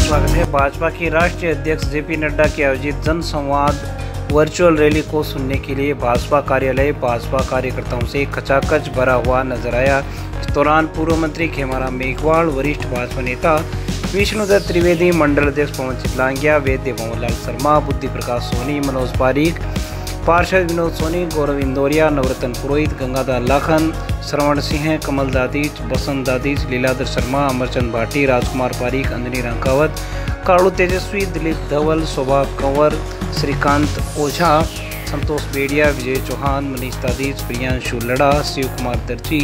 स्वागत है। भाजपा की राष्ट्रीय अध्यक्ष जेपी नड्डा की आयोजित जन संवाद वर्चुअल रैली को सुनने के लिए भाजपा कार्यालय भाजपा कार्यकर्ताओं से खचाखच भरा हुआ नजर आया। इस दौरान पूर्व मंत्री खेमाराम मेघवाल, वरिष्ठ भाजपा नेता विष्णुदत्त त्रिवेदी, मंडल अध्यक्ष पवन चितलांगिया, वैद्य भंवरलाल शर्मा, बुद्धि प्रकाश सोनी, मनोज पारीक, पार्षद विनोद सोनी, गौरव इंदौरिया, नवरत्न पुरोहित, गंगाधर लाखन, श्रवण सिंह, कमल दादीज, बसंत दादीज, लीलाधर शर्मा, अमरचंद भाटी, राजकुमार पारीक, अंजनी रंकावत, कालू तेजस्वी, दिलीप धवल, शोभा कंवर, श्रीकांत ओझा, संतोष बेड़िया, विजय चौहान, मनीष दादीज, प्रियांशु लड़ा, शिव कुमार दर्जी,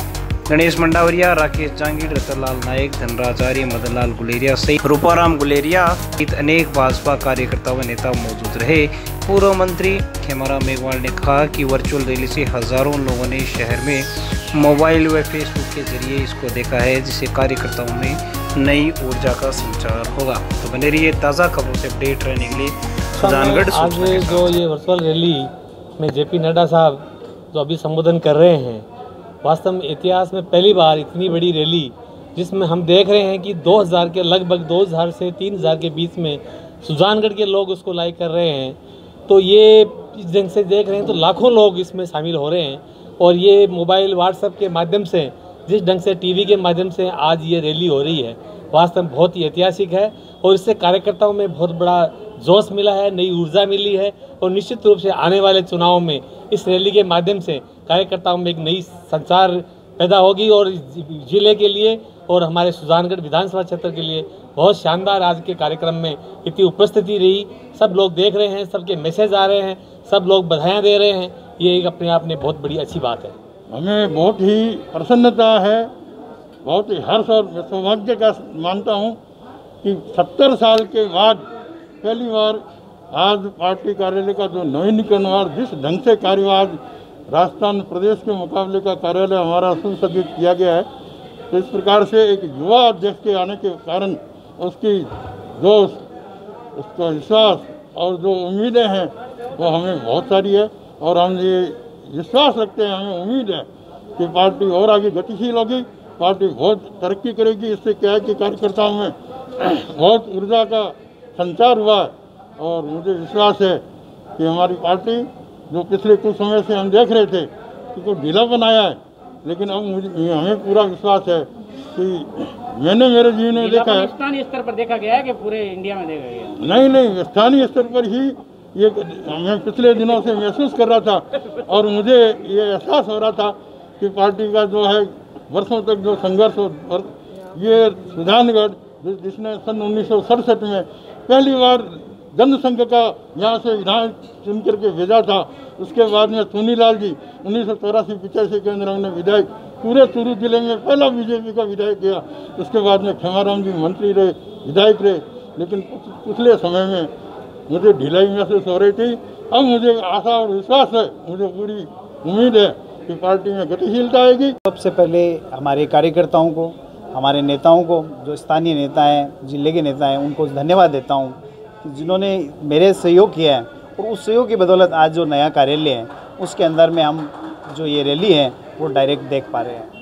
गणेश मंडावरिया, राकेश जांगीर, रतनलाल नायक, धनराज आर्य, मदनलाल गुलेरिया सहित रूपाराम गुलेरिया सहित अनेक भाजपा कार्यकर्ता व नेता मौजूद रहे। पूर्व मंत्री खेमाराम मेघवाल ने कहा कि वर्चुअल रैली से हजारों लोगों ने शहर में मोबाइल व फेसबुक के जरिए इसको देखा है, जिससे कार्यकर्ताओं में नई ऊर्जा का संचार होगा। तो बने रहिए ताज़ा खबरों से अपडेट रहने के लिए सुजानगढ़। आज जो ये वर्चुअल रैली में जेपी नड्डा साहब जो अभी संबोधन कर रहे हैं, वास्तव में इतिहास में पहली बार इतनी बड़ी रैली जिसमें हम देख रहे हैं कि 2000 के लगभग 2000 से 3000 के बीच में सुजानगढ़ के लोग उसको लाइक कर रहे हैं। तो ये इस ढंग से देख रहे हैं तो लाखों लोग इसमें शामिल हो रहे हैं। और ये मोबाइल व्हाट्सएप के माध्यम से, जिस ढंग से टीवी के माध्यम से आज ये रैली हो रही है, वास्तव में बहुत ही ऐतिहासिक है। और इससे कार्यकर्ताओं में बहुत बड़ा जोश मिला है, नई ऊर्जा मिली है। और निश्चित रूप से आने वाले चुनाव में इस रैली के माध्यम से कार्यकर्ताओं में एक नई संचार पैदा होगी और जिले के लिए और हमारे सुजानगढ़ विधानसभा क्षेत्र के लिए बहुत शानदार आज के कार्यक्रम में इतनी उपस्थिति रही। सब लोग देख रहे हैं, सबके मैसेज आ रहे हैं, सब लोग बधाइयाँ दे रहे हैं। ये एक अपने आप में बहुत बड़ी अच्छी बात है। हमें बहुत ही प्रसन्नता है, बहुत ही हर्ष और सौभाग्य का मानता हूँ कि 70 साल के बाद पहली बार आज पार्टी कार्यालय का जो नवीनीकरण और जिस ढंग से कार्य आज राजस्थान प्रदेश के मुकाबले का कार्यालय हमारा सुसज्जित किया गया है, तो इस प्रकार से एक युवा अध्यक्ष के आने के कारण उसकी जोश, उसका विश्वास और जो उम्मीदें हैं वो हमें बहुत सारी है। और हम ये विश्वास रखते हैं, हमें उम्मीद है कि पार्टी और आगे गतिशील होगी, पार्टी बहुत तरक्की करेगी। इससे क्या है कि कार्यकर्ताओं में बहुत ऊर्जा का संचार हुआ है। और मुझे विश्वास है कि हमारी पार्टी जो पिछले कुछ समय से हम देख रहे थे कि कुछ ढीला बनाया है, लेकिन अब हमें पूरा विश्वास है कि मैंने मेरे जीवन में देखा है। स्थानीय स्तर पर देखा गया है कि पूरे इंडिया में देखा गया? नहीं, स्थानीय स्तर पर ही ये मैं पिछले दिनों से महसूस कर रहा था। और मुझे ये एहसास हो रहा था कि पार्टी का जो है वर्षों तक जो संघर्ष और ये सुजानगढ़ जिसने सन 1967 में पहली बार जनसंघ का यहाँ से विधायक चुन करके भेजा था, उसके बाद में सोनीलाल जी 1984-85 के अंदर हमने विधायक पूरे चूरू जिले में पहला बीजेपी का विधायक किया। उसके बाद में खेमाराम जी मंत्री रहे, विधायक रहे। लेकिन पिछले समय में मुझे ढिलाई महसूस हो रही थी। अब मुझे आशा और विश्वास है, मुझे पूरी उम्मीद है कि पार्टी में गतिशीलता आएगी। सबसे पहले हमारे कार्यकर्ताओं को, हमारे नेताओं को, जो स्थानीय नेता हैं, जिले के नेता हैं, उनको धन्यवाद देता हूँ जिन्होंने मेरे सहयोग किया है। और उस सहयोग की बदौलत आज जो नया कार्यालय है उसके अंदर में हम जो ये रैली है वो डायरेक्ट देख पा रहे हैं।